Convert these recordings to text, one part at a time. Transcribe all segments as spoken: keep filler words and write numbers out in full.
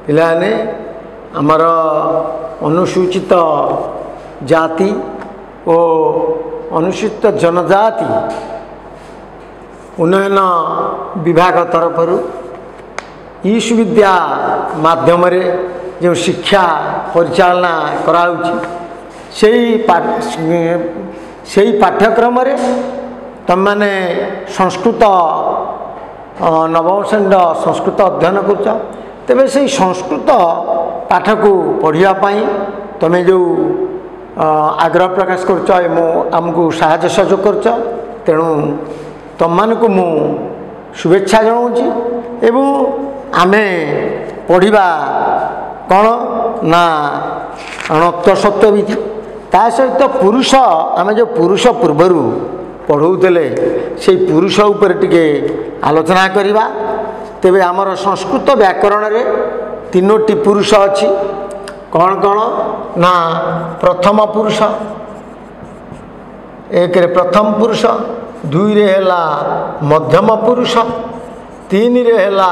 पिलाने आमर अनुसूचित जाति और अनुसूचित जनजाति उन्नयन विभाग तरफ ईश विद्या माध्यम रे जो शिक्षा परिचालना कराउछि सेही सेही पाठ्यक्रम रे तुम माने संस्कृत नवम श्रेणी संस्कृत अध्ययन कर तेबे से संस्कृत पाठ को पढ़िया पाई तुम्हें जो आग्रह प्रकाश कर आमको साहाय्य सहयोग कर तेणु तुम मान को मु शुभेच्छा जनाऊँगी एवं आमे पढ़िबा कौन ना अणत्व सत्यविधि ता सहित पुरुष आमे जो पुरुष पूर्वर पढ़ौले से पुरुष उपर टिके आलोचना करिबा। तेबे आमर संस्कृत व्याकरण रे तीनोटी पुरुष अच्छी कौन कौन ना प्रथम पुरुष एक रे प्रथम पुरुष दुई रे हेला मध्यम पुरुष तीन रे हेला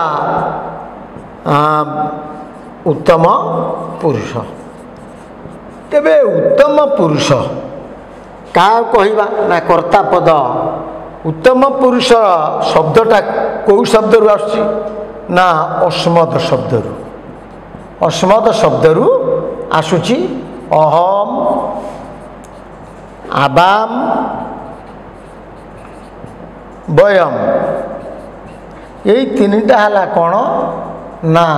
उत्तम पुरुष। तेबे उत्तम पुरुष का कहवा ना कर्ता पद उत्तम पुरुष शब्दटा कौ शब्द रु आसुची ना अस्मद शब्द रु अस्मद शब्द रु आसुची अहम आबाम वयम यही तीनटा हला कौन ना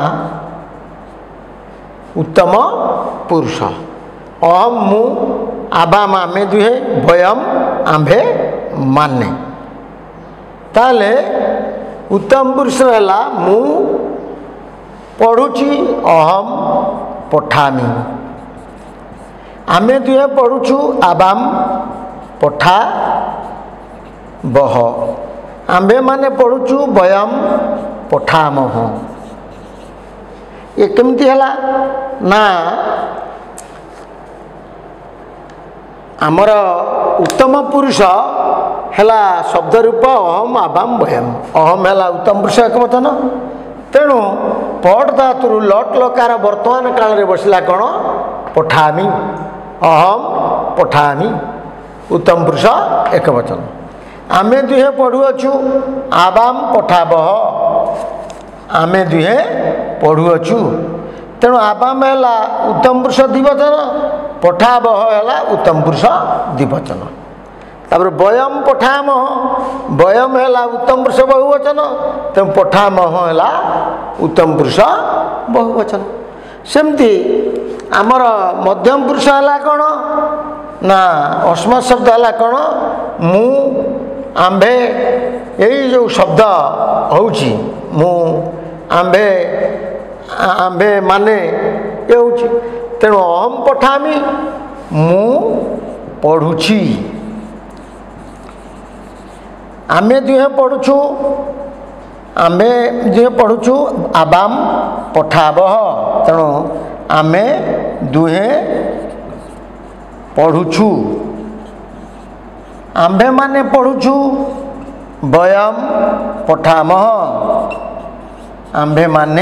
उत्तम पुरुष अहम मु आबाम आमे दुहे वयम आंभे माने ताले उत्तम पुरुष है मु पढ़ुची अहम पठामी आमे दुहे पढ़ुचु आबाम पठा बह आंबे माने पढ़ुचु वयम पठामह। ये केमती है ना आमर उत्तम पुरुष है शब्द रूप अहम आबाम वयम अहम है उत्तम पुरुष एक वचन तेणु पट धातु लट लकार वर्तमान काल रे बसला कौन पठामी अहम पठामी उत्तम पुरुष एक वचन आमे दुहे पढ़ुअछु आबाम पठाबह आमे दुहे पढ़ुअछु तेणु आबाम है उत्तम पुरुष द्विवचन पठाबह है उत्तम पुरुष द्विवचन तापर वयम पठामह वयम है उत्तम पुरुष बहुवचन तेणु पठामह है उत्तम पुरुष बहुवचन। सेमती आमर मध्यम पुरुष है कौन ना अस्मत् शब्द है कौन मु आंबे यही जो शब्द होउची मु आंबे आंबे माने ये होउची तेणु अहम पठामी मु पढ़ुची आमे दुहे पढ़ुछु आमे दुहे पढ़ुछु आबाम पठाबह तेणु आमे दुहे पढ़ुछु आंबे माने पढ़ुछु वयम पठामह आंबे माने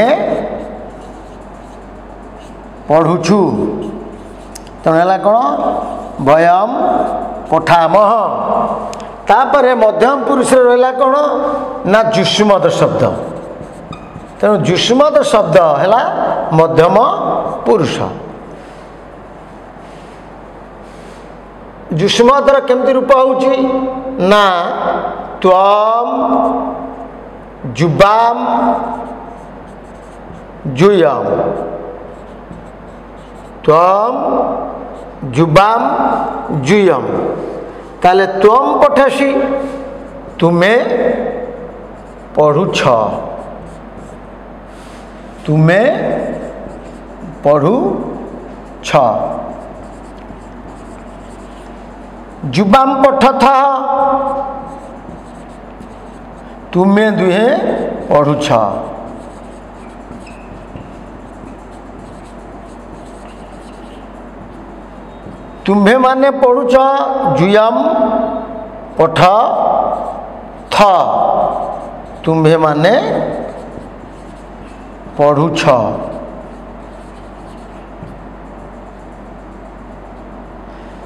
पढ़ुछु तेणु है कौन वयम पठामह। तापरे मध्यम पुरुष रहा कौन ना जुष्मद शब्द तेणु जुष्मद शब्द है मध्यम पुरुष जुष्मदर केमती रूप होउची ना त्वम जुबाम जुयम त्वम जुबाम जुयम ताले त्वम पठसी तुम्हें पढ़ुछ तुम्हें पढ़ुछ जुबाम पठथ तुम्हें दुहे पढ़ुछ तुम्हें माने पढ़ुछ जुयम पठ थ तुम्हें माने पढ़ुछ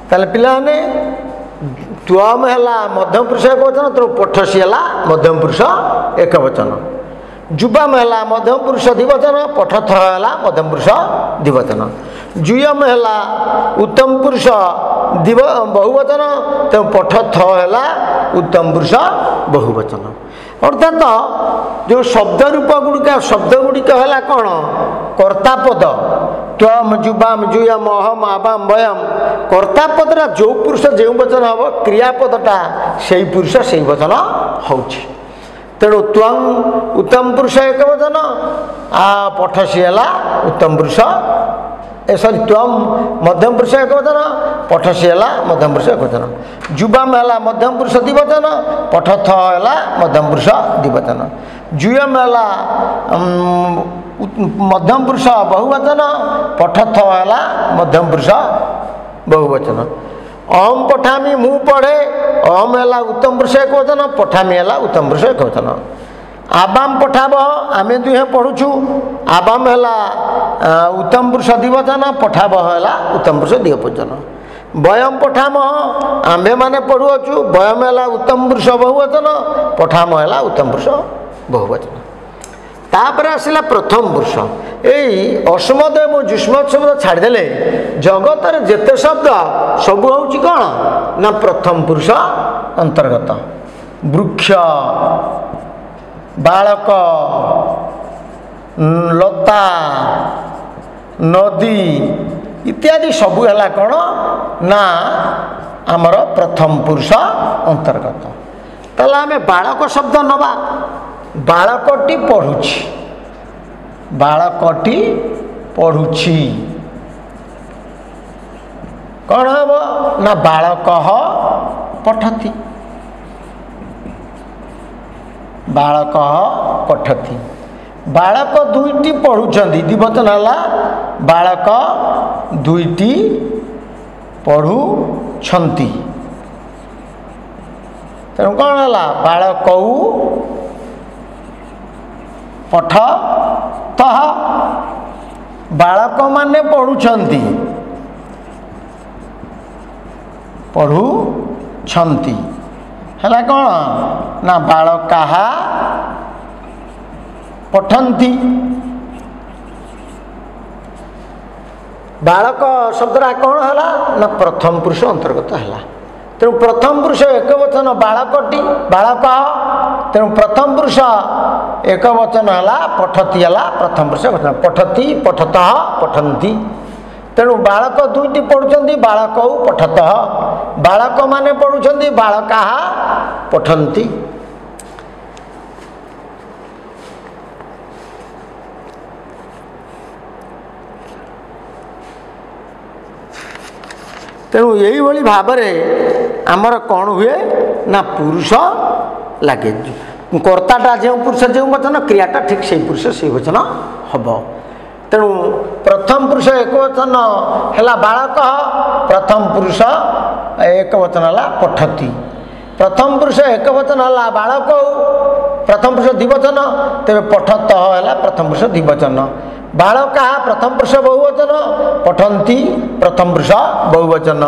ताले पिलाने त्वम है मध्यम पुरुष एक वचन तेणु पठसी है मध्यम पुरुष एक वचन जुबाम है मध्यम पुरुष द्विवचन पठथ है मध्यम पुरुष द्विवचन जुयम है उत्तम पुरुष दिव बहुवचन तेणु पठथ है उत्तम पुरुष बहुवचन अर्थात जो शब्द रूप गुड़िक शब्द गुड़िक है कौन कर्ता पद त्वम जुबाम जुयम अहम आबाम वयम कर्ता पदरा जो पुरुष जो वचन हम क्रियापदटा से पुरुष से वचन हो तेणु त्वं उत्तम पुरुष एक वचन आ पठसी है उत्तम पुरुष ए सॉरी त्वम मध्यम पुरुष एक वचन पठसी है मध्यम पुरुष एक वचन जुबाम है मध्यम पुरुष द्विवचन पठथ है मध्यम पुरुष द्विवचन जुयम है मध्यम पुरुष बहुवचन पठथ है मध्यम पुरुष बहुवचन अहम पठामी मु पढ़े अहम है उत्तम पुरुष एक वचन पठामी है उत्तम पुरुष एक वचन आबाम पठाब आमे दुहे पढ़ुछु आबाम है उत्तम पुरुष द्विवचन पठाब है उत्तम पुरुष द्विवचन वयम पठाम आम्भे माने पढ़ुअछु वयम है उत्तम पुरुष बहुवचन पठाम है उत्तम पुरुष बहुवचन तापर आसला प्रथम पुरुष यही असमदय और जुष्म शब्द छाड़देले जगत जेते शब्द सब हूँ कौन ना प्रथम पुरुष अंतर्गत वृक्ष बालक लता नदी इत्यादि सबू है कौन ना आमर प्रथम पुरुष अंतर्गत ताला आम बालक शब्द नवा बालकटी पढ़ुछि बालकटी पढ़ुछि कौन हम ना बालक पठति बालक पठति बालक दुईटी पढ़ुछंती द्विवचन है बालक दुईटी पढ़ुछंती तेणु कौन है बालक पठ तह बालक माने पढ़ुछंती पढ़ुछंती है कौन ना बालका पठंती बालक शब्दरा कौन है ना प्रथम पुरुष अंतर्गत है तेणु प्रथम पुरुष एक वचन बालकटी बालक तेणु प्रथम पुरुष एक वचन है पठती है प्रथम पुरुष वचन पठती पठत पठंती तेणु बालक दुईटी पढ़ुंट बालक पठत बालक माने पढ़ुंट बालका पठंती तेणु यही भली भाव आमर कौन हुए ना पुरुष लगे कर्ताटा जो पुरुष जो वचन क्रियाटा ठीक से पुरुष से वचन हम तेणु प्रथम पुरुष एक वचन है बालक प्रथम पुरुष एक वचन है पठती प्रथम पुरुष एक वचन है बालक प्रथम पुरुष द्विवचन तेरे पठत है प्रथम पुरुष द्विवचन बालका प्रथम पुरुष बहुवचन पठंती प्रथम पुरुष बहुवचन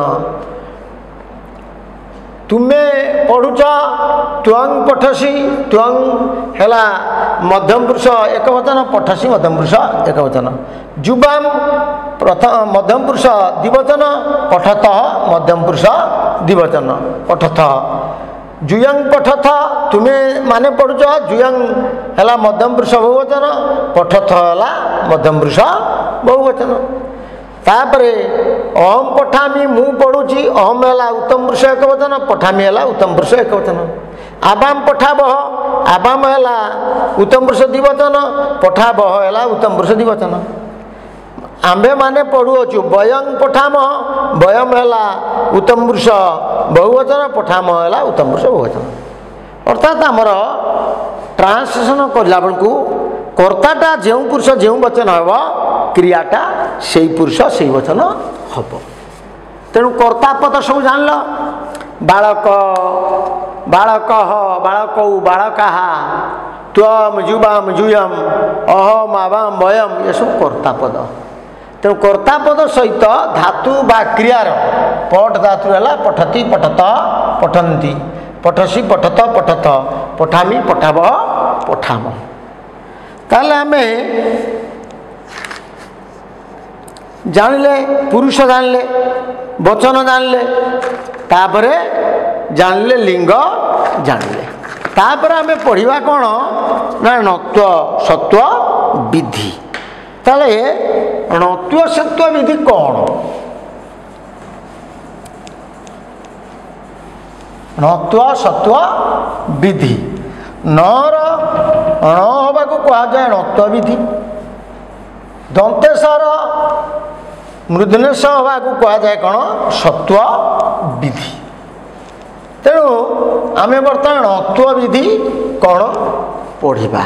तुम्हें पढ़ुच त्वं पठसी त्वं है मध्यम पुरुष एक वचन पठसी मध्यम पुरुष एक वचन जुबाम प्रथम मध्यम पुरुष द्विवचन पठत मध्यम पुरुष द्विवचन पठथ जुयंग पठथ तुम्हें माने पढ़ुच जुयंग है मध्यम पुरुष बहुवचन पठथ है मध्यम पुरुष बहुवचन तापर अहम पठामी मु पढ़ुची अहम है उत्तम पुरुष एक वचन पठामी है उत्तम पुरुष एक वचन आबाम पठाब आबाम है उत्तम पुरुष द्विवचन पठाब है उत्तम पुरुष द्विवचन आम्भे माने पढ़ुअछु वयं पठाम वयम है उत्तम पुरुष बहुवचन पठाम है उत्तम पुरुष बहुवचन अर्थात आमर ट्रांसलेशन करला बेलू कर्ताटा जो पुरुष जो वचन हम क्रियाटा से पुरुष से वचन हम तेणु कर्ता पद सब जान बालक बालक बालक बालका त्वम जुबाम जुयम अहम आबाम वयम ये सब कर्ता पद तेणु कर्ता पद सहित धातु बा क्रियार पट धातु है पठती पठत पठन्ति पठसी पठत पठत पठामी पठाव पठाम। ताहले आमे जानले पुरुष जानले वचन जानले तापरे जानले लिंग जानले तापर आमे पढ़िबा कौन ना नत्व सत्व विधि। ताले नत्व सत्व विधि कौन नत्व सत्व विधि नर अण हवा को कहा जाए नत्व विधि दंतेश्वर मृदनेश हवा को कहा जाए कौन सत्व विधि। तेणु आमे बर्तमान नत्व विधि कौन पढ़िबा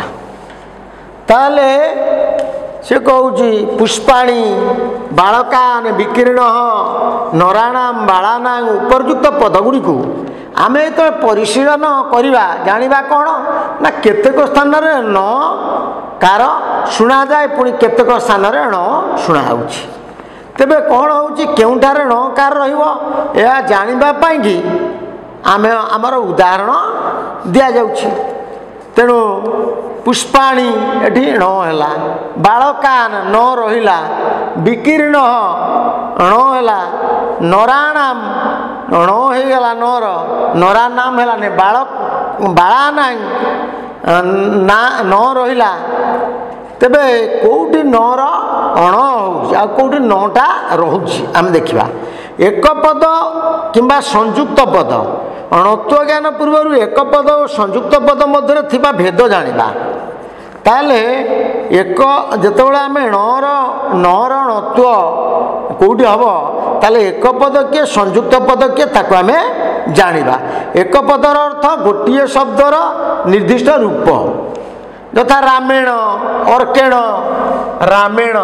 ताले से कहूँ पुष्पाणी बालकान विकीर्ण नराणाम बालानां उपरयुक्त पदगुड़ी को आमे तो परिशीलन करवा जानिबा कौन ना केतेक स्थान रे न कार शुणा जाए पुणी केतेक स्थान रे न शुणा होउछि तेबे कौन होउछि केउठारे न कार रहिबो या जानिबा पाई कि आमे आमर उदाहरण दिया जाउछि। तेणु पुष्पाणी एठी न हैला बालकान न रहिला विकीर्ण न हैला नराणाम न होगला नर नरा नाम है ने बालक बाला ना न रहिला तेबे कोउठी नर अण हो कोउठी नटा रहुछि आम देखिबा एक पद किंबा संयुक्त पद अणत्व ज्ञान पूर्व एक पद और संयुक्त पद मध्य थिबा भेद जानिबा ताले एक जेतेबेले आमे नर नर णत्व कोउठी हबो ताले एक पद किए संयुक्त पद किए ताको आमे जानिबा। एक पदर अर्थ गोटे शब्दर निर्दिष्ट रूप यथा रामेण अर्केण रामेण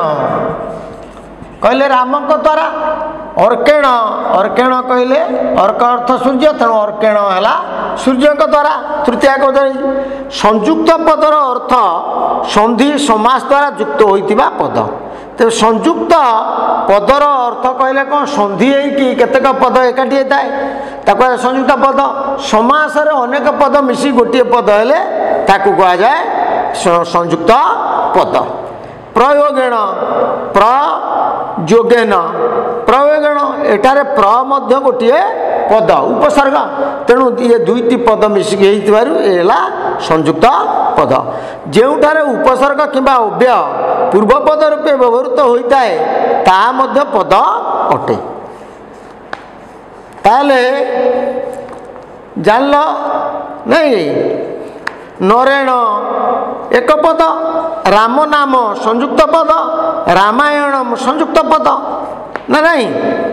कहले राम द्वारा अर्केण अर्केण कहले अर्क अर्थ सूर्य तेणु अर्केण है सूर्य द्वारा तृतीया को संयुक्त पदर अर्थ संधि समास द्वारा युक्त होइतिबा पद तेज संयुक्त पदर अर्थ कहले कौन संधि होती केतेक पद एकाठी होता है संयुक्त पद समास अनेक पद मिसी गोटे पद हेले ताकू कहा जाए संयुक्त पद। प्रयोगेण प्रयोगेन प्रयोगेण एटारे प्र मध्य गोटे पद उपसर्ग तेणु ये दुईटी पद मिसिकी होइतिबारु संयुक्त पद जेउठारे उपसर्ग किंबा अव्यय पूर्व पद रूपे व्यवहृत होता है ता मध्य पद अटे। ताले जानल नहीं नरेण एक पद राम नाम संयुक्त पद रामायण संयुक्त पद ना नहीं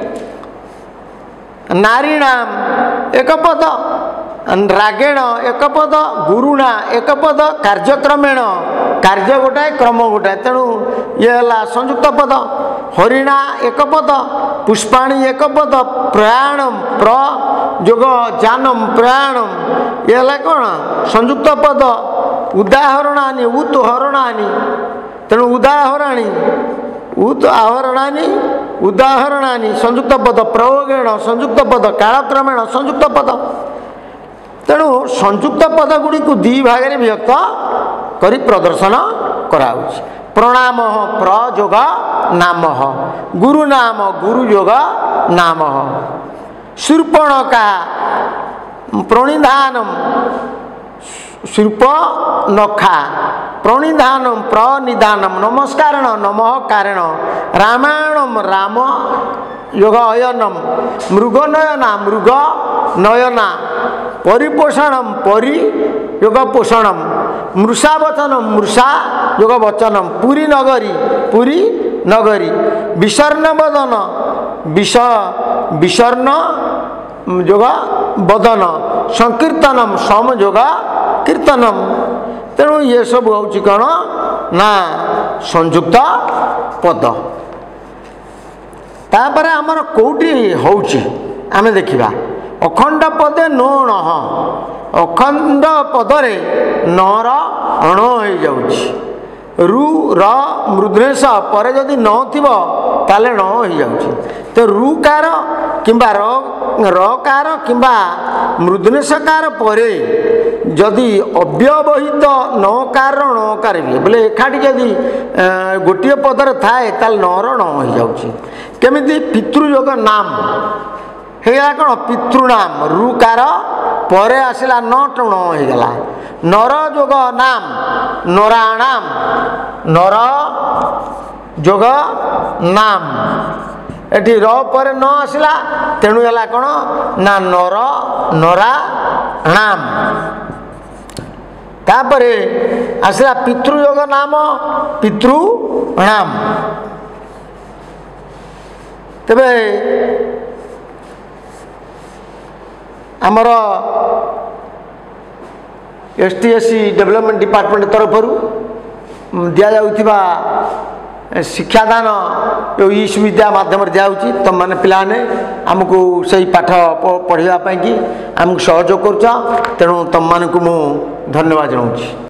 नारीणाम एक पद रागेण एक पद गुरुणा एक पद कार्यक्रमेण कार्य गोटाए क्रम गोटाए तेणु ये है संयुक्त पद हरिणा एक पद पुष्पाणी एक पद प्रयाणम प्र जोग जानम प्रयाणम ये है कौन संयुक्त पद उदाहरणानि उत हरणानि तेणु उदाहरणी उत आहरणानि उदाहरणानि संयुक्त पद प्रयोगेण संयुक्त पद कालक्रमेण संयुक्त पद तेणु संयुक्त पद गुड़ी को दी भाग में विभक्त करी प्रदर्शन कराउछि। प्रणाम प्रयोग नाम गुरु नाम गुरु योग नाम शूर्पणखा प्रणिधानम शूर्प नखा प्रणिधानम प्रनिधानम नमस्कारण नमः कारण रामायणम राम योग अयनम मृगनयना मृग नयना परिपोषणम परि योग पोषणम मृषावचनम मृषा योग वचनम पुरी नगरी पुरी नगरी विषर्ण बदन विष विषर्ण योग बदन संकीर्तनम सम योग कीर्तनम तेणु ये सब हूँ कौन ना संयुक्त पद। तापर आमर कौटी होउची आमे देखिबा अखंड पदे नो नह अखंड पदरे नर अण हो जाउची रु र मृदनेश पर जदि न थिब ताले न हो जाउछि तो रु कार किंबा र रकार किंबा मृदनेशकार परे जदि अव्यवहित नकार नकार भी बोले एकाठी जदि गोटे पदर थाए ताल नर न हो जाउछि केमिति पितृयोग नाम हेला कौन पितृनाम रुकार पर आसला न टण होगला नर जोग नाम नराणाम नर जोग नाम एठी र पर न आसला तेणु है कौन ना नर नरा नाम तापरे आसला पितृयोग नाम पितृनाम तेबे आमर S T S C development department तरफ दि जाउथिबा शिक्षादान जो ई सुविधा माध्यम दिखाऊँगी तुम मैंने पाने आमको से पाठ पढ़ापी आमको सहयोग कर तेणु तुम मानक मु धन्यवाद जनाऊँ।